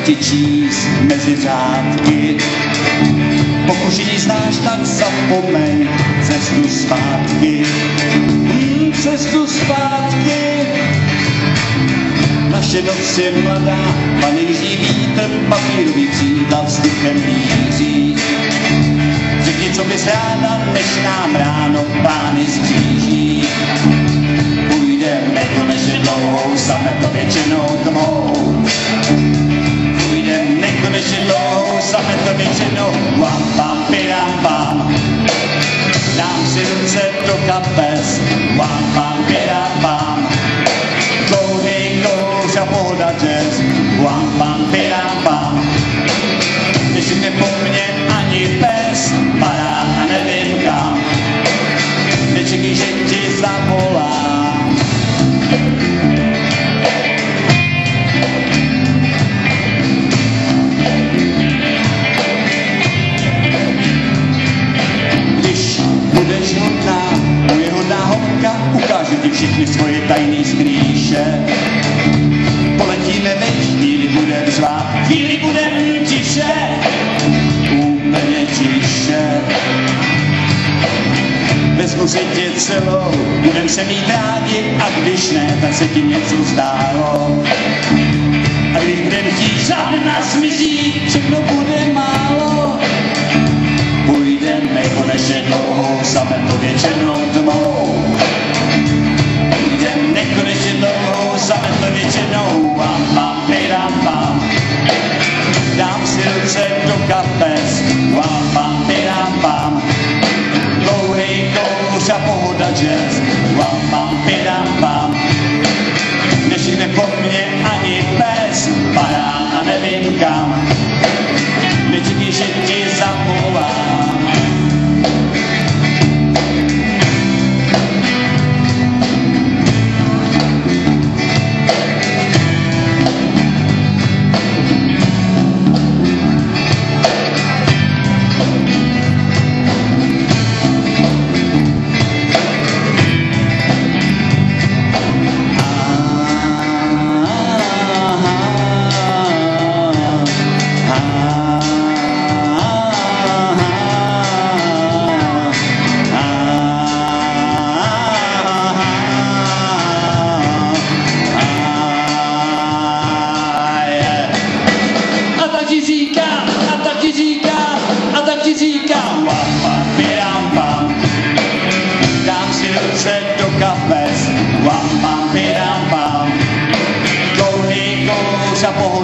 ti číst mezi řádky. Pokud ji znáš, tak zapomeň cestu zpátky. Cestu zpátky. Naše noc je mladá, paníží vítr, papírový křídla vzduchem míří. Řekni, co bys ráda, než nám ráno plány zkříží. Půjdeme nekonečně dlouhou, sametově tmou. Půjdeme nekonečně dlouhou, sametově wam pam piram pam. Dám si ruce do kapes, wam pam piram pam. Dlouhý kouř a pohoda jazz, wam pam piram pam. Když nepo mně ani pes, padá a nevím kam. Nečekej, že ti zavolám. Když budeš hodná, moje hodná holka, ukážu ti všechny svoje tajný skrýše. Poletíme več, chvíli budem řvát, chvíli budem tiše, úplně tiše. Vezmu si tě celou, budem se mít rádi, a když ne, tak se ti něco zdálo. A když budem chtít, žádná zmizí, všechno bude málo. Půjdeme konečně dlouhou, sametově tmou. Půjdeme nekonečně dlouhou, sametově wam pam piram pam. Dám si ruce do kapes, wam pam piram pam. Dlouhej kouř a pohoda jazz, wam pam piram pam. Nešine po mně ani pes, padá a nevím kam. Nečekej, že ti zavolám. A tak ti říkám, wam pam piram pam. Dám si ruce do kapes, wam pam piram pam. Dlouhý kouř a pohoda